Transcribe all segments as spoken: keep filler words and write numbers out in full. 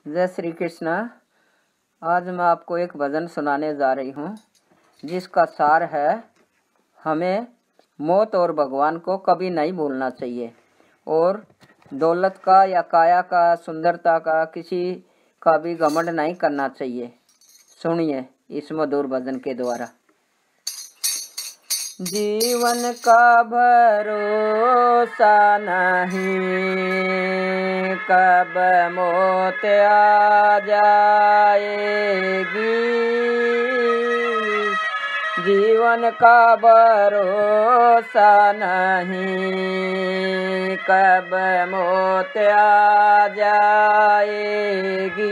जय श्री कृष्ण। आज मैं आपको एक भजन सुनाने जा रही हूँ जिसका सार है, हमें मौत और भगवान को कभी नहीं भूलना चाहिए और दौलत का या काया का, सुंदरता का, किसी का भी घमंड नहीं करना चाहिए। सुनिए इस मधुर भजन के द्वारा। जीवन का भरोसा नहीं, कब मौत आ जाएगी। जीवन का भरोसा नहीं, कब मौत आ जाएगी।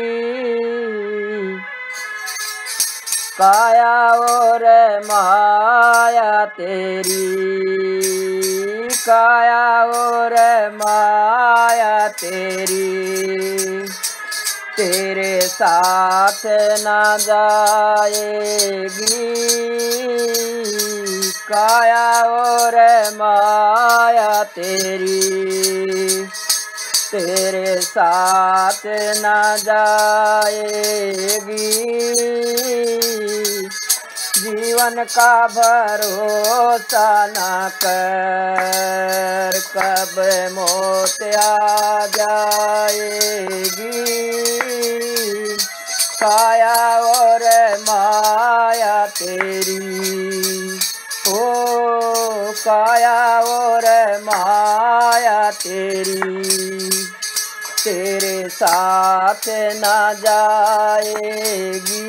काया और माया तेरी, काया और माया तेरी, तेरे साथ न जाएगी। काया और माया तेरी, तेरे साथ न जाएगी। जीवन का भरोसा न कर, कब मौत आ जाएगी। काया और माया तेरी, ओ काया और माया तेरी, तेरे साथ न जाएगी।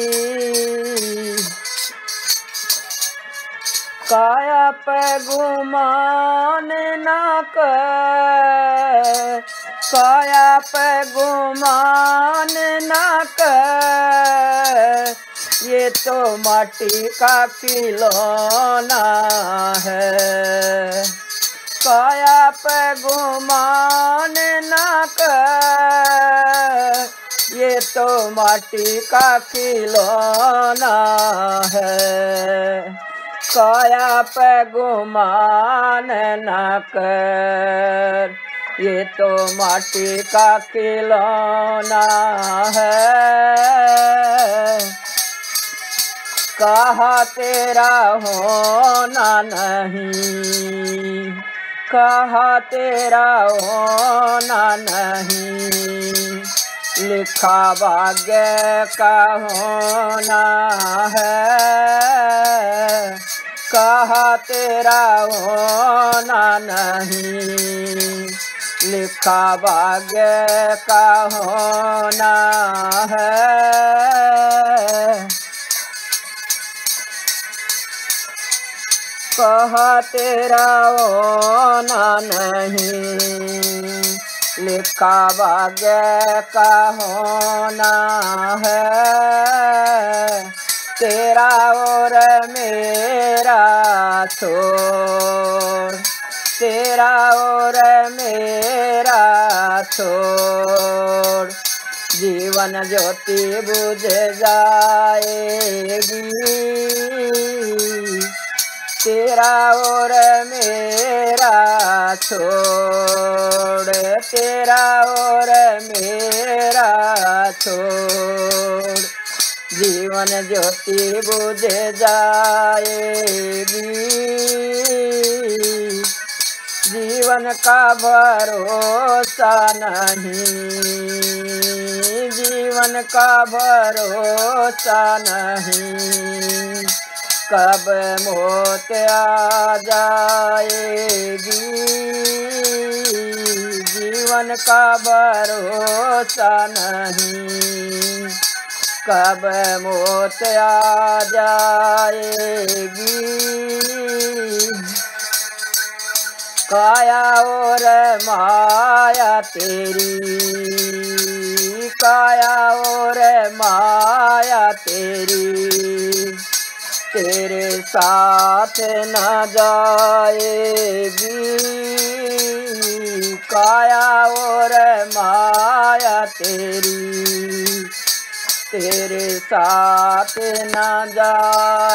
काया पे गुमान न कर, काया पे गुमान न कर, ये तो माटी का खिलौना है। काया पे गुमान न कर, ये तो माटी का खिलौना है। काया पे गुमान न कर, ये तो माटी का खिलौना है। कहा तेरा होना नहीं, कहा तेरा होना नहीं, लिखा भाग्य का होना है। कहा तेरा होना नहीं, लिखा भाग्य का होना है। कहा तेरा होना नहीं, लिखा भाग्य का होना है। तेरा और मेरा छोड़, तेरा और मेरा छोड़, जीवन ज्योति बुझ जाएगी। तेरा और मेरा छोड़, तेरा और मेरा छोड़, जीवन ज्योति बुझ जाएगी। जीवन का भरोसा नहीं, जीवन का भरोसा नहीं, कब मौत आ जाएगी। जीवन का भरोसा नहीं, कब मौत आ जाएगी। काया और माया तेरी, काया और माया तेरी, तेरे साथ न जाएगी। काया और माया तेरी, तेरे साथ न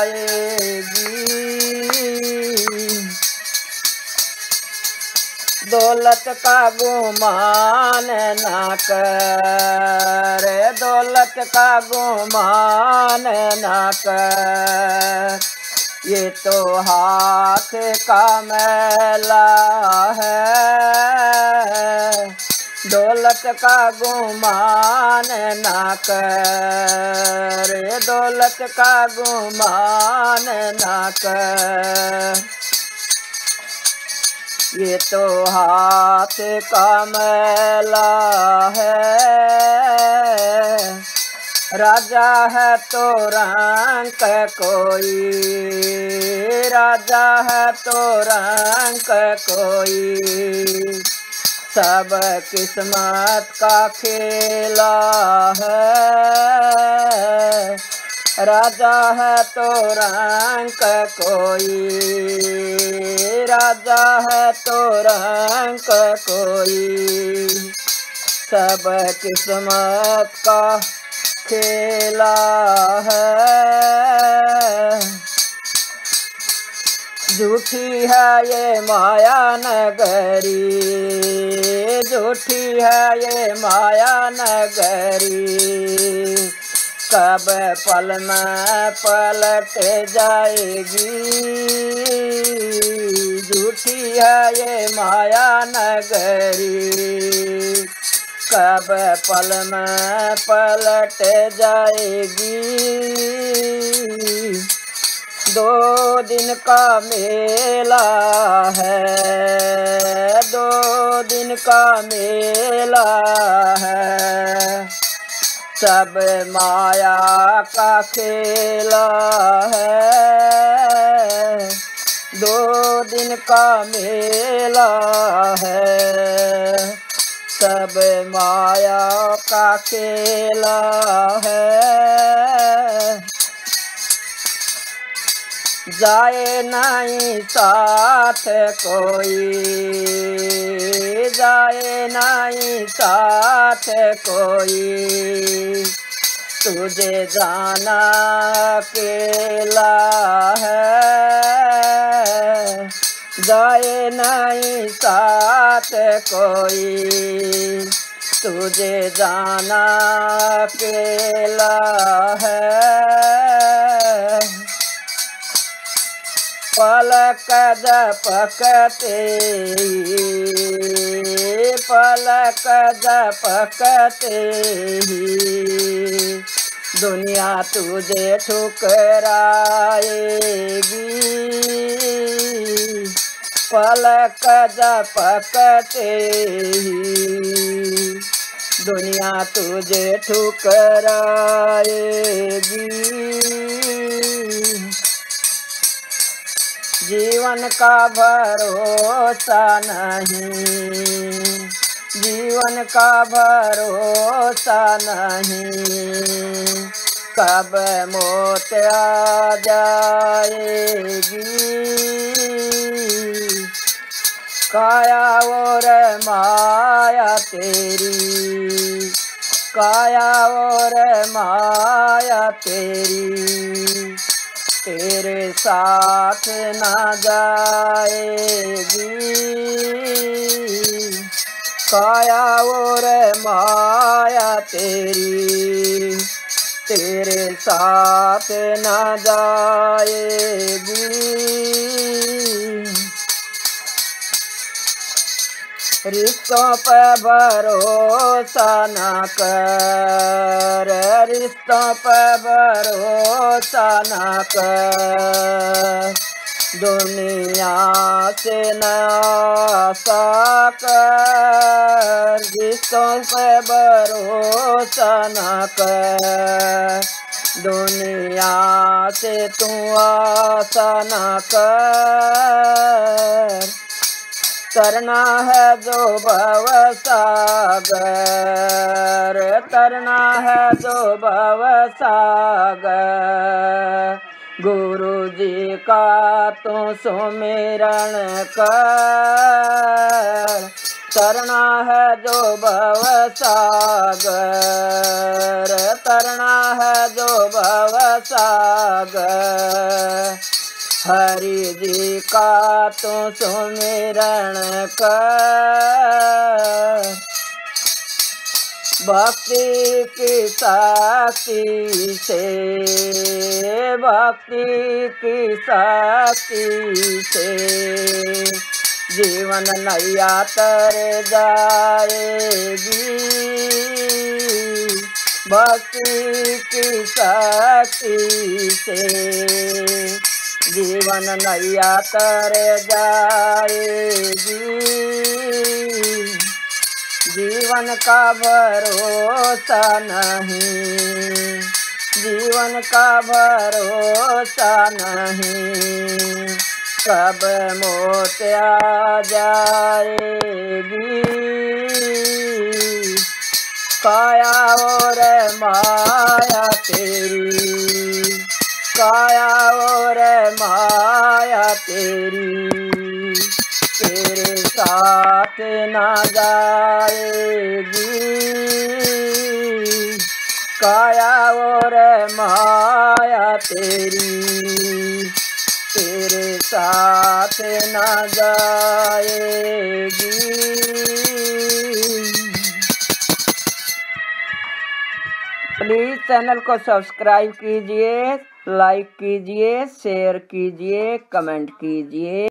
जाएगी। दौलत का गुमान ना कर, दौलत का गुमान ना कर, ये तो हाथ का मैला है। दौलत का गुमान ना कर, दौलत का गुमान ना कर, ये तो हाथ का मैला है। राजा है तो रंक कोई, राजा है तो रंक कोई, सब किस्मत का खेला है। राजा है तो रंक कोई, राजा है तो रंक कोई, सब किस्मत का खेला है। झूठी है ये माया नगरी, झूठी है ये माया नगरी, कब पल में पलट जाएगी। झूठी है ये माया नगरी, कब पल में पलट जाएगी। दो दिन का मेला है, दो दिन का मेला है, सब माया का खेला है। दो दिन का मेला है, सब माया का खेला है। जाए नहीं साथ कोई, जाए नहीं साथ कोई, तुझे जाना अकेला है। जाए नहीं साथ कोई, तुझे जाना अकेला है। पलक झपकते ही, पलक झपकते ही, दुनिया तुझे ठुकराएगी। पलक झपकते ही, दुनिया तुझे ठुकराएगी। जीवन का भरोसा नहीं, जीवन का भरोसा नहीं, कब मौत आ जाएगी। काया और माया तेरी, काया और माया तेरी, तेरे साथ ना जाएगी। काया और माया तेरी, तेरे साथ ना जाएगी। रिश्तों पे भरोसा न कर, रिश्तों पे भरोसा न कर, दुनिया से न आशा कर। रिश्तों पे भरोसा न कर, दुनिया से तू आशा न कर। तरना है जो भव सागर, तरना है जो भव सागर, गुरु जी का तू सुमिरन कर। तरना है जो भव सागर, तरना है जो भव सागर, हर हरि जी का तू सुमिरन कर, भक्ति की शक्ति से, भक्ति की शक्ति से जीवन नैया तर जाएगी, भक्ति की शक्ति से जीवन नैया तर जाएगी। जीवन का भरोसा नहीं, जीवन का भरोसा नहीं, कब मौत आ जाएगी। काया और माया तेरी, काया और माया तेरी तेरे साथ ना जाएगी। काया और माया तेरी तेरे साथ ना जाएगी। प्लीज चैनल को सब्सक्राइब कीजिए, लाइक कीजिए, शेयर कीजिए, कमेंट कीजिए।